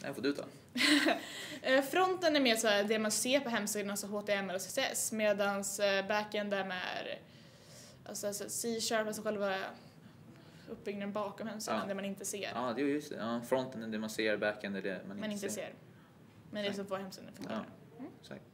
Nej, får du ta. Fronten är mer så här, det man ser på hemsidan, alltså HTML och CSS, medan backend är mer alltså C-sharp, alltså själva uppbyggnaden bakom hemsidan, det man inte ser. Ja, det är just det. Ja, fronten är det man ser, backend är det man inte ser. Men det är så får hemsidan fungera. Ja, exakt.